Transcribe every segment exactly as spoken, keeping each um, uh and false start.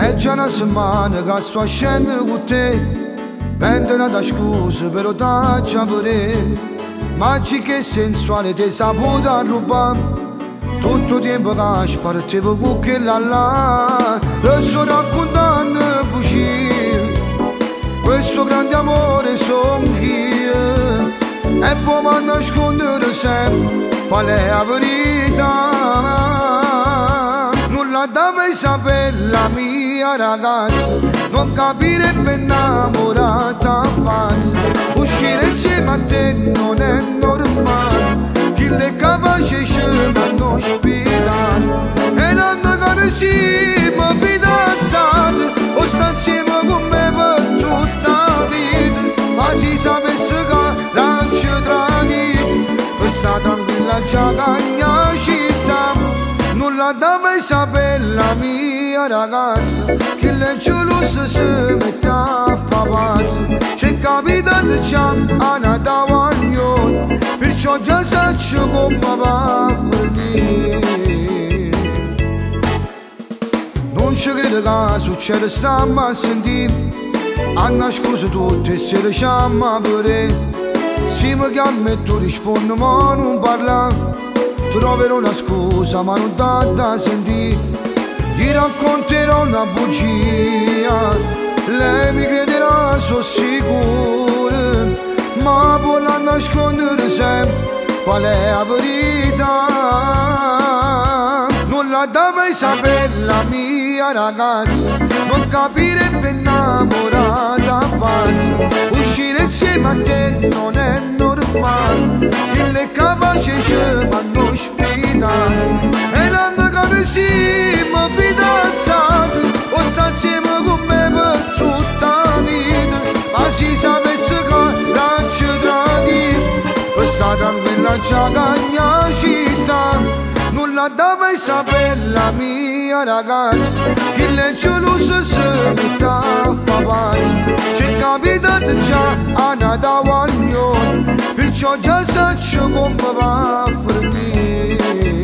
È già una settimana che sto scendendo con te, vendo una scusa però taccia pure. Magica e sensuale ti saputo rubare, tutto il tempo che spartivo con quella là. Lo sto raccontando così, questo grande amore sono io, e poi mi nascondere sempre qual è la verità. Nulla da mai sapere la mia ragazza, non capire per innamorata pazza. Uscire insieme a te non è normale, chi le capace ci vanno ospitare. E l'anno che siamo fidanzati, o sta insieme con me per tutta la vita. Ma si sapesse che non ci tradito, questa tranquilla già cagna città. Nulla da mai sapere la mia ragazza, che le gelosa si mette a fa pazza. C'è capitato già a Natale, perciò già saccio come va a finire. Non ci credo che succede, stiamo a sentire, a nascosto tutte e se lasciamo pure. Se mi chiami e tu rispondi ma non parla, troverò una scusa ma non dà da sentire. Gli racconterò una bugia, lei mi crederà, sono sicuro, ma può la nascondere sempre qual è la verità. Nulla da mai sapere la mia ragazza, non capire per innamorata pazza. Uscire insieme a te non è normale, chi le capace ci vanno ospitare. E l'anno che siamo fidanzati, o sta insieme con me per tutta la vita. Ma si sapesse che non ci tradito, questa tranquilla già cagna città. Nulla da mai sapere la mia ragazza, chi le gelosa si mette a fa pazza. C'è capitato già a Natale, perciò già saccio come va a finire.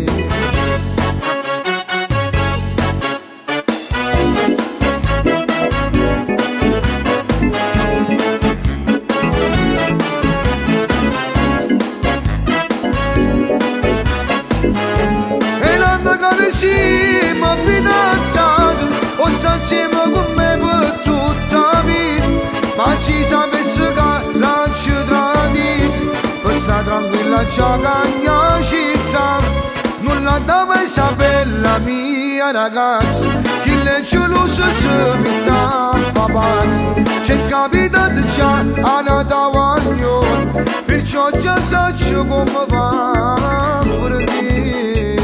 Siamo fidanzati, o sta insieme con me per tutta la vita. Ma si sapesse che non ci tradito, questa tranquilla già cagna città. Nulla da mai sapere la mia ragazza, chi le gelosa si mette a fa pazza. C'è capitato già a Natale, perciò già saccio come va a finire.